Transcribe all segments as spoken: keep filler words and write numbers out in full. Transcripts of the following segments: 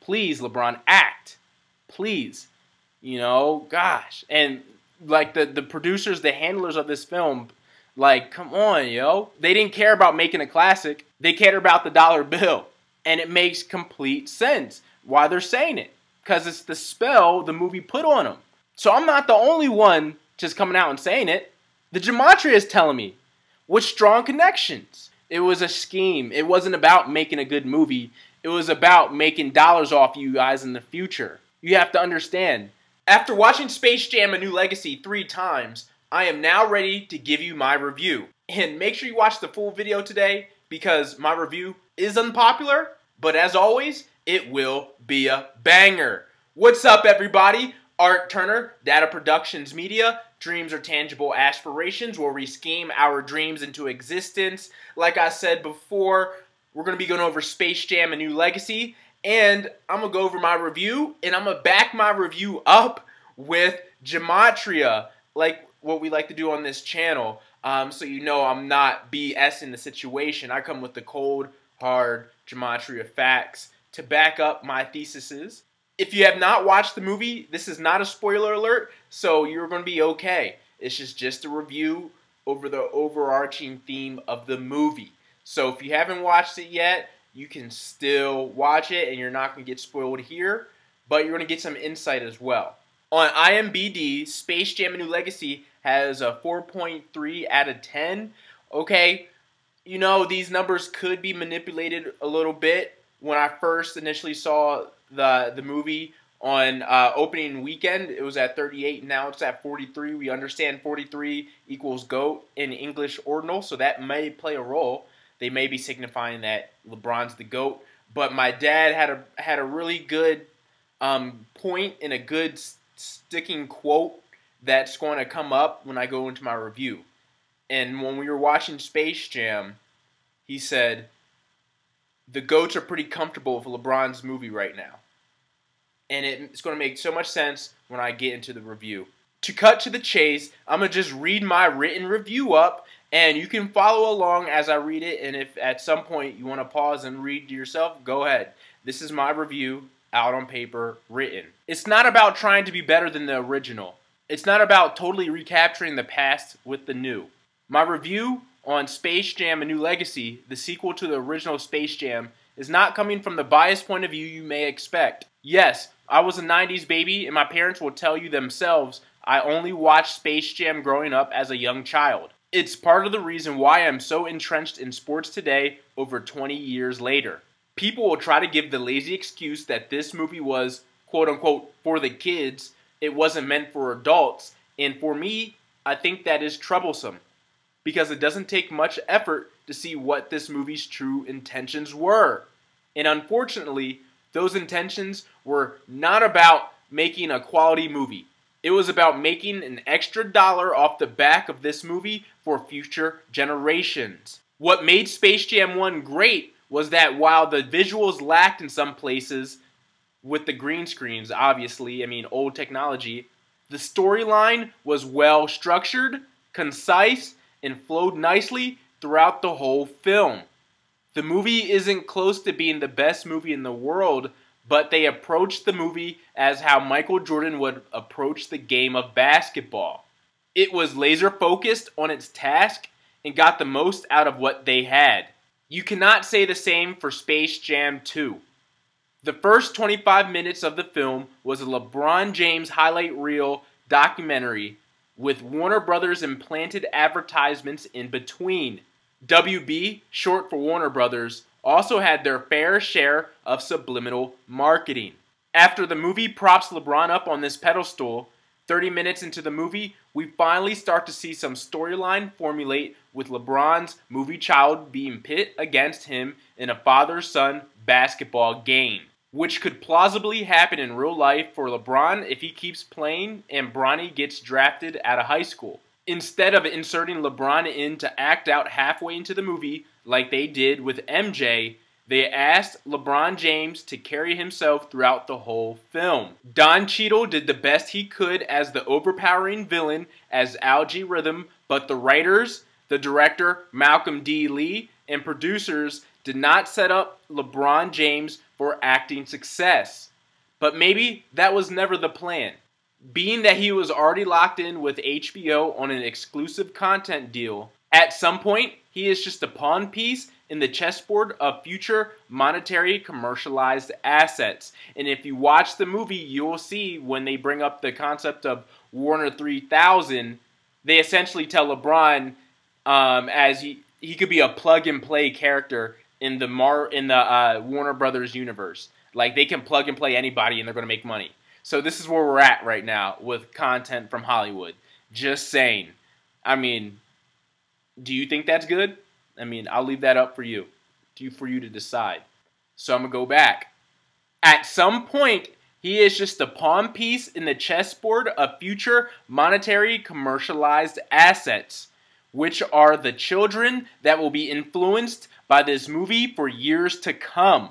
please, LeBron, act. Please. You know, gosh. And like the, the producers, the handlers of this film, like, come on, yo. They didn't care about making a classic. They cared about the dollar bill. And it makes complete sense why they're saying it. Because it's the spell the movie put on them. So I'm not the only one just coming out and saying it. The Gematria is telling me. With strong connections. It was a scheme. It wasn't about making a good movie. It was about making dollars off you guys in the future. You have to understand. After watching Space Jam: A New Legacy three times, I am now ready to give you my review. And make sure you watch the full video today because my review is unpopular, but as always, it will be a banger. What's up, everybody? Art Turner, D A T A Productions Media. Dreams are tangible aspirations where we scheme our dreams into existence. Like I said before, we're going to be going over Space Jam: A New Legacy. And I'm going to go over my review, and I'm going to back my review up with Gematria, like what we like to do on this channel. Um, so you know I'm not BSing the situation. I come with the cold, hard Gematria facts to back up my theses. If you have not watched the movie, this is not a spoiler alert, so you're going to be okay. It's just, just a review over the overarching theme of the movie. So if you haven't watched it yet, you can still watch it and you're not going to get spoiled here, but you're going to get some insight as well. On I M D B, Space Jam: A New Legacy has a four point three out of ten. Okay, you know, these numbers could be manipulated a little bit. When I first initially saw the, the movie on uh, opening weekend, it was at thirty-eight, and now it's at forty-three. We understand forty-three equals GOAT in English ordinal, so that may play a role. They may be signifying that LeBron's the GOAT. But my dad had a had a really good um, point and a good sticking quote that's going to come up when I go into my review. And when we were watching Space Jam, he said, the GOATs are pretty comfortable with LeBron's movie right now. And it's going to make so much sense when I get into the review. To cut to the chase, I'm going to just read my written review up, and you can follow along as I read it, and if at some point you want to pause and read to yourself, go ahead. This is my review, out on paper, written. It's not about trying to be better than the original. It's not about totally recapturing the past with the new. My review on Space Jam: A New Legacy, the sequel to the original Space Jam, is not coming from the biased point of view you may expect. Yes, I was a nineties baby, and my parents will tell you themselves I only watched Space Jam growing up as a young child. It's part of the reason why I'm so entrenched in sports today over twenty years later. People will try to give the lazy excuse that this movie was, quote-unquote, for the kids. It wasn't meant for adults. And for me, I think that is troublesome. Because it doesn't take much effort to see what this movie's true intentions were. And unfortunately, those intentions were not about making a quality movie. It was about making an extra dollar off the back of this movie for future generations. What made Space Jam one great was that while the visuals lacked in some places, with the green screens, obviously, I mean, old technology, the storyline was well structured, concise, and flowed nicely throughout the whole film. The movie isn't close to being the best movie in the world, but they approached the movie as how Michael Jordan would approach the game of basketball. It was laser focused on its task and got the most out of what they had. You cannot say the same for Space Jam two. The first twenty-five minutes of the film was a LeBron James highlight reel documentary with Warner Brothers implanted advertisements in between. W B, short for Warner Brothers, also had their fair share of subliminal marketing. After the movie props LeBron up on this pedestal, thirty minutes into the movie, we finally start to see some storyline formulate with LeBron's movie child being pit against him in a father-son basketball game, which could plausibly happen in real life for LeBron if he keeps playing and Bronny gets drafted out of high school. Instead of inserting LeBron in to act out halfway into the movie like they did with M J, they asked LeBron James to carry himself throughout the whole film. Don Cheadle did the best he could as the overpowering villain as Algae Rhythm, but the writers, the director Malcolm D. Lee, and producers did not set up LeBron James for acting success. But maybe that was never the plan. Being that he was already locked in with H B O on an exclusive content deal, at some point, he is just a pawn piece in the chessboard of future monetary commercialized assets. And if you watch the movie, you will see when they bring up the concept of Warner three thousand, they essentially tell LeBron um, as he, he could be a plug-and-play character in the Mar in the uh, Warner Brothers universe. Like, they can plug and play anybody and they're going to make money. So this is where we're at right now with content from Hollywood. Just saying. I mean, do you think that's good? I mean, I'll leave that up for you, to, for you to decide. So I'm going to go back. At some point, he is just a pawn piece in the chessboard of future monetary commercialized assets, which are the children that will be influenced by this movie for years to come.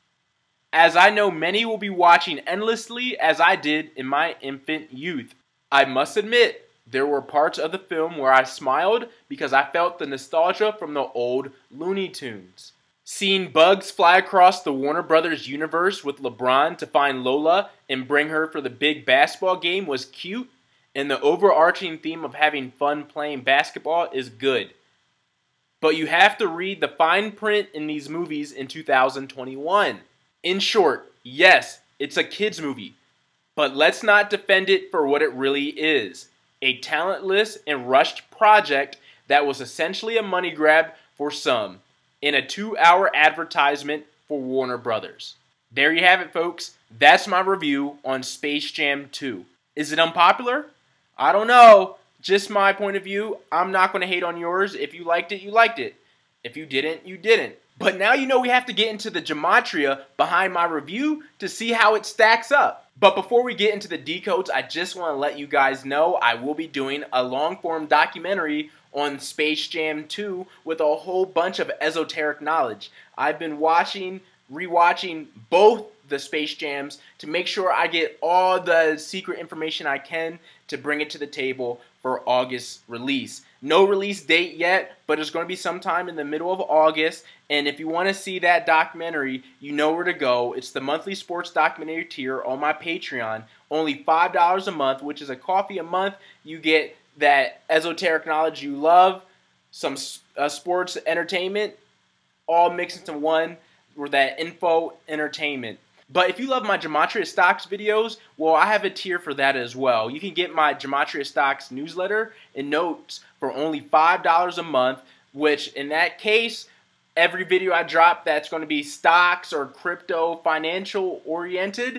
As I know many will be watching endlessly as I did in my infant youth. I must admit, there were parts of the film where I smiled because I felt the nostalgia from the old Looney Tunes. Seeing Bugs fly across the Warner Brothers universe with LeBron to find Lola and bring her for the big basketball game was cute, and the overarching theme of having fun playing basketball is good. But you have to read the fine print in these movies in two thousand twenty-one. In short, yes, it's a kids movie, but let's not defend it for what it really is. A talentless and rushed project that was essentially a money grab for some, in a two-hour advertisement for Warner Brothers. There you have it, folks. That's my review on Space Jam two. Is it unpopular? I don't know. Just my point of view. I'm not going to hate on yours. If you liked it, you liked it. If you didn't, you didn't. But now you know we have to get into the gematria behind my review to see how it stacks up. But before we get into the decodes, I just want to let you guys know I will be doing a long-form documentary on Space Jam two with a whole bunch of esoteric knowledge. I've been watching, rewatching both the Space Jams to make sure I get all the secret information I can to bring it to the table for August release. No release date yet, but it's going to be sometime in the middle of August. And if you want to see that documentary, you know where to go. It's the monthly sports documentary tier on my Patreon. Only five dollars a month, which is a coffee a month. You get that esoteric knowledge you love, some uh, sports entertainment, all mixed into one, or that info entertainment. But if you love my Gematria Stocks videos, well, I have a tier for that as well. You can get my Gematria Stocks newsletter and notes for only five dollars a month, which in that case, every video I drop that's going to be stocks or crypto financial oriented,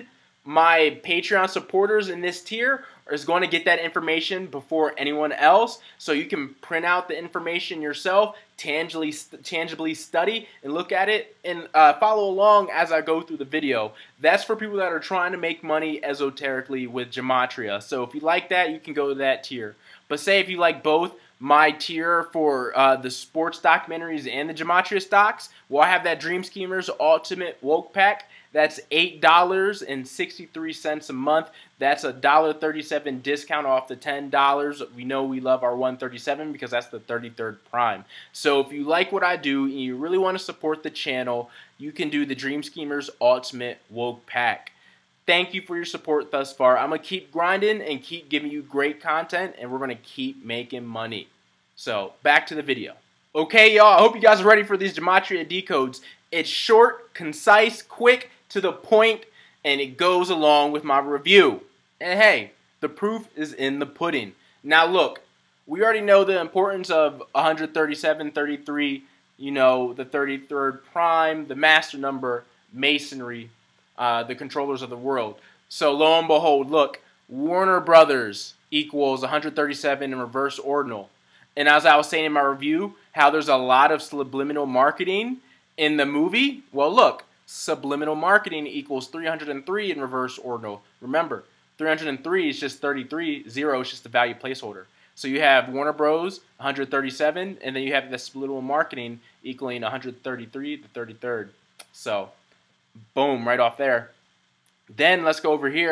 my Patreon supporters in this tier is going to get that information before anyone else, so you can print out the information yourself, tangibly, tangibly study and look at it, and uh, follow along as I go through the video. That's for people that are trying to make money esoterically with Gematria. So if you like that, you can go to that tier. But say if you like both my tier for uh, the sports documentaries and the Gematria stocks, well, I have that Dream Schemers Ultimate Woke Pack. That's eight dollars and sixty-three cents a month. That's a one dollar thirty-seven discount off the ten dollars. We know we love our one thirty-seven because that's the thirty-third prime. So if you like what I do and you really want to support the channel, you can do the Dream Schemers Ultimate Woke Pack. Thank you for your support thus far. I'm going to keep grinding and keep giving you great content, and we're going to keep making money. So back to the video. Okay, y'all, I hope you guys are ready for these Gematria decodes. It's short, concise, quick, to the point, and it goes along with my review. And hey, the proof is in the pudding. Now look, we already know the importance of one thirty-seven, thirty-three, you know, the thirty-third prime, the master number, masonry, uh, the controllers of the world. So lo and behold, look, Warner Brothers equals one thirty-seven in reverse ordinal. And as I was saying in my review, how there's a lot of subliminal marketing in the movie, well look, subliminal marketing equals three hundred three in reverse ordinal. Remember, three hundred three is just thirty-three, zero is just the value placeholder. So you have Warner Bros. one thirty-seven, and then you have the subliminal marketing equaling one thirty-three, the thirty-third. So, boom, right off there. Then let's go over here.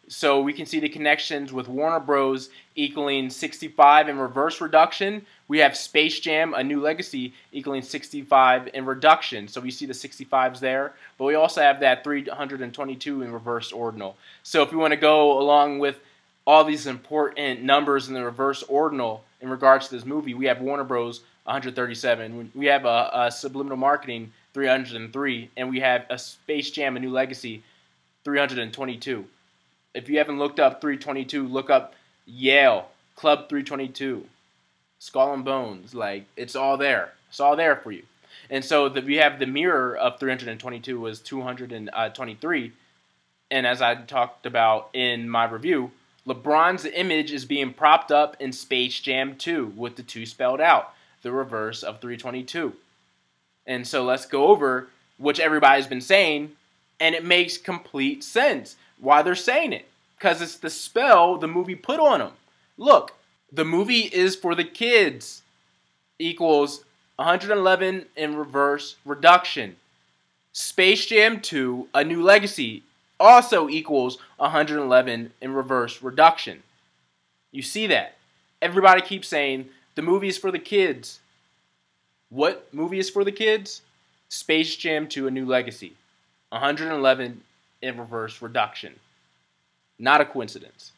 So we can see the connections with Warner Bros. Equaling sixty-five in reverse reduction. We have Space Jam, A New Legacy, equaling sixty-five in reduction. So we see the sixty-fives there. But we also have that three hundred twenty-two in reverse ordinal. So if we want to go along with all these important numbers in the reverse ordinal in regards to this movie, we have Warner Bros. one hundred thirty-seven. We have a, a subliminal marketing three hundred three. And we have a Space Jam, A New Legacy, three hundred twenty-two. If you haven't looked up three twenty-two, look up Yale, Club three twenty-two, Skull and Bones. Like, it's all there. It's all there for you. And so the, we have the mirror of three hundred twenty-two was two hundred twenty-three. And as I talked about in my review, LeBron's image is being propped up in Space Jam two with the two spelled out, the reverse of three twenty-two. And so let's go over which everybody's been saying, and it makes complete sense why they're saying it. Because it's the spell the movie put on them. Look, the movie is for the kids equals one hundred eleven in reverse reduction. Space Jam two, A New Legacy, also equals one hundred eleven in reverse reduction. You see that? Everybody keeps saying the movie is for the kids. What movie is for the kids? Space Jam two, A New Legacy. one hundred eleven in reverse reduction. Not a coincidence.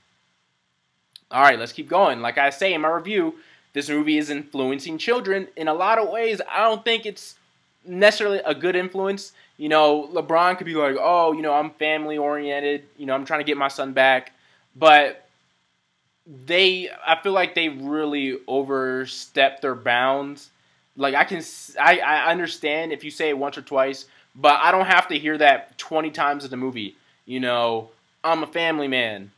All right, let's keep going. Like I say in my review, this movie is influencing children in a lot of ways. I don't think it's necessarily a good influence. You know, LeBron could be like, oh, you know, I'm family oriented. You know, I'm trying to get my son back. But they, I feel like they really overstepped their bounds. Like, I can, I, I understand if you say it once or twice, but I don't have to hear that twenty times in the movie. You know, I'm a family man.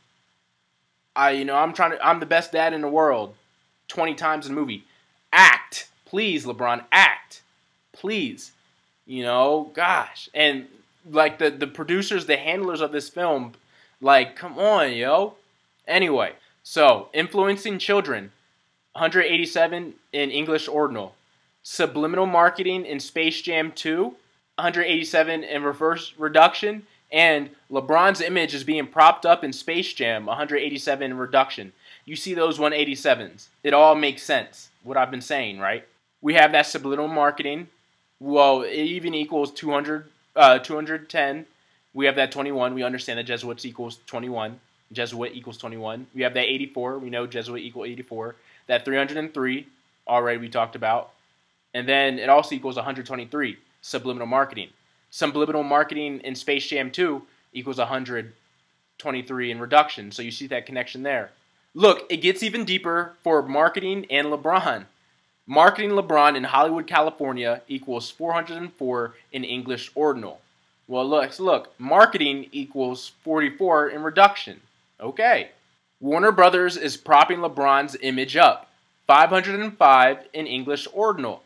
I, you know, I'm trying to, I'm the best dad in the world. twenty times in the movie. Act. Please, LeBron, act. Please. You know, gosh. And, like, the, the producers, the handlers of this film, like, come on, yo. Anyway, so, influencing children. one hundred eighty-seven in English ordinal. Subliminal marketing in Space Jam two. one hundred eighty-seven in reverse reduction. And LeBron's image is being propped up in Space Jam, one hundred eighty-seven in reduction. You see those one eighty-sevens. It all makes sense, what I've been saying, right? We have that subliminal marketing. Well, it even equals two hundred, uh, two hundred ten. We have that twenty-one. We understand that Jesuits equals twenty-one. Jesuit equals twenty-one. We have that eighty-four. We know Jesuit equals eighty-four. That three hundred three, already we talked about. And then it also equals one hundred twenty-three, subliminal marketing. Subliminal marketing in Space Jam two equals one hundred twenty-three in reduction. So you see that connection there. Look, it gets even deeper for marketing and LeBron. Marketing LeBron in Hollywood, California equals four hundred four in English ordinal. Well, look, look, marketing equals forty-four in reduction. Okay. Warner Brothers is propping LeBron's image up. five hundred five in English ordinal.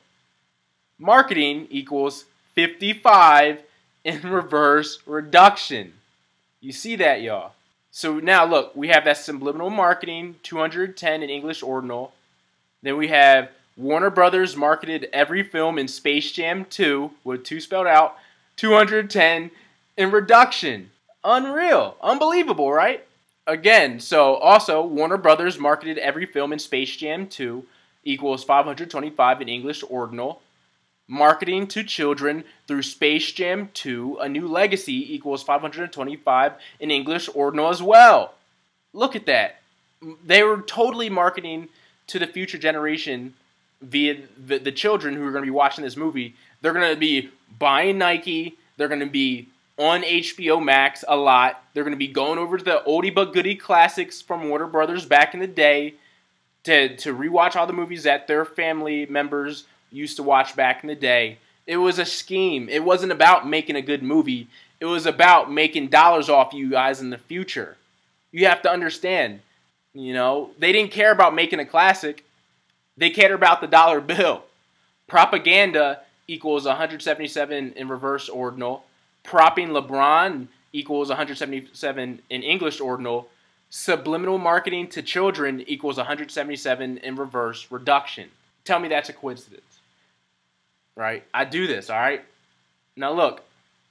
Marketing equals fifty-five in reverse reduction. You see that, y'all? So now, look, we have that subliminal marketing, two hundred ten in English ordinal. Then we have Warner Brothers marketed every film in Space Jam two, with two spelled out, two hundred ten in reduction. Unreal. Unbelievable, right? Again, so also, Warner Brothers marketed every film in Space Jam two equals five hundred twenty-five in English ordinal. Marketing to children through Space Jam two, A New Legacy equals five hundred twenty-five in English ordinal as well. Look at that. They were totally marketing to the future generation via the, the children who are going to be watching this movie. They're going to be buying Nike. They're going to be on H B O Max a lot. They're going to be going over to the oldie but goodie classics from Warner Brothers back in the day to, to rewatch all the movies that their family members used to watch back in the day. It was a scheme. It wasn't about making a good movie. It was about making dollars off you guys in the future. You have to understand, you know, they didn't care about making a classic. They cared about the dollar bill. Propaganda equals one hundred seventy-seven in reverse ordinal. Propping LeBron equals one hundred seventy-seven in English ordinal. Subliminal marketing to children equals one hundred seventy-seven in reverse reduction. Tell me that's a coincidence. Right? I do this, all right? Now look,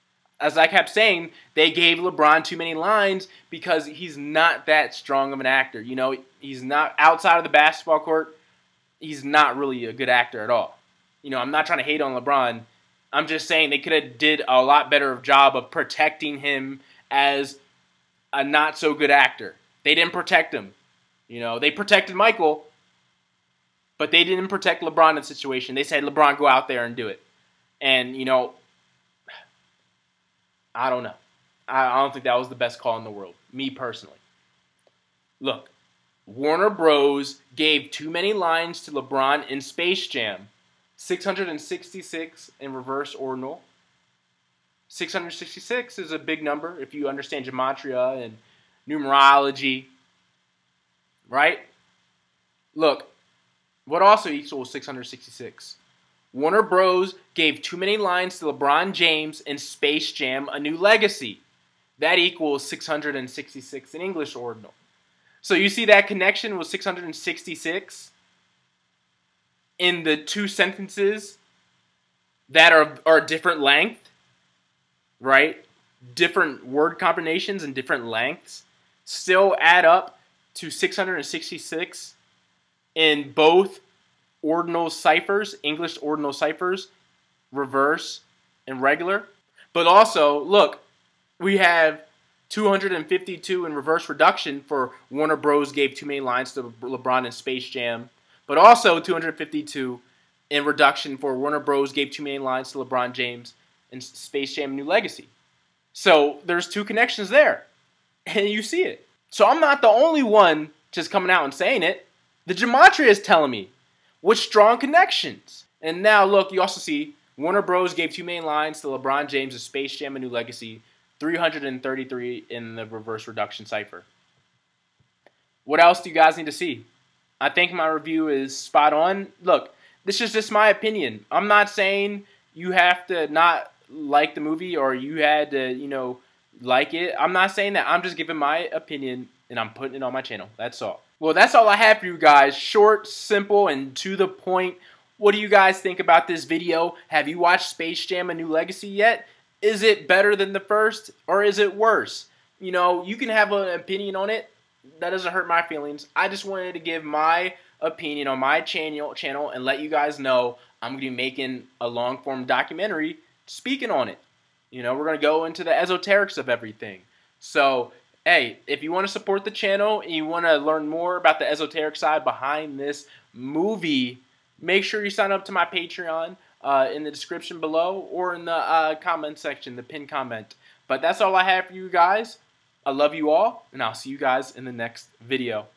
as I kept saying, they gave LeBron too many lines because he's not that strong of an actor. You know, he's not outside of the basketball court. He's not really a good actor at all. You know, I'm not trying to hate on LeBron. I'm just saying they could have did a lot better job of protecting him as a not so good actor. They didn't protect him. You know, they protected Michael, but they didn't protect LeBron in the situation. They said, LeBron, go out there and do it. And, you know, I don't know. I don't think that was the best call in the world, me personally. Look, Warner Bros. Gave too many lines to LeBron in Space Jam. six hundred sixty-six in reverse ordinal. six hundred sixty-six is a big number if you understand Gematria and numerology. Right? Look, what also equals six hundred sixty-six? Warner Bros. Gave too many lines to LeBron James in Space Jam: A New Legacy. That equals six hundred sixty-six in English ordinal. So you see that connection was six hundred sixty-six in the two sentences that are, are different length, right? Different word combinations and different lengths still add up to six hundred sixty-six in both ordinal ciphers, English ordinal ciphers, reverse and regular. But also, look, we have two hundred fifty-two in reverse reduction for Warner Bros. Gave too many lines to LeBron in Space Jam. But also two hundred fifty-two in reduction for Warner Bros. Gave too many lines to LeBron James in Space Jam: New Legacy. So there's two connections there. And you see it. So I'm not the only one just coming out and saying it. The Gematria is telling me with strong connections. And now look, you also see Warner Bros. Gave too many lines to LeBron James in Space Jam: A New Legacy. three hundred thirty-three in the reverse reduction cipher. What else do you guys need to see? I think my review is spot on. Look, this is just my opinion. I'm not saying you have to not like the movie or you had to, you know, like it. I'm not saying that. I'm just giving my opinion and I'm putting it on my channel. That's all. Well, that's all I have for you guys. Short, simple, and to the point. What do you guys think about this video? Have you watched Space Jam: A New Legacy yet? Is it better than the first or is it worse? You know, you can have an opinion on it. That doesn't hurt my feelings. I just wanted to give my opinion on my channel channel and let you guys know I'm going to be making a long-form documentary speaking on it. You know, we're going to go into the esoterics of everything. So, hey, if you want to support the channel and you want to learn more about the esoteric side behind this movie, make sure you sign up to my Patreon uh, in the description below or in the uh, comment section, the pinned comment. But that's all I have for you guys. I love you all, and I'll see you guys in the next video.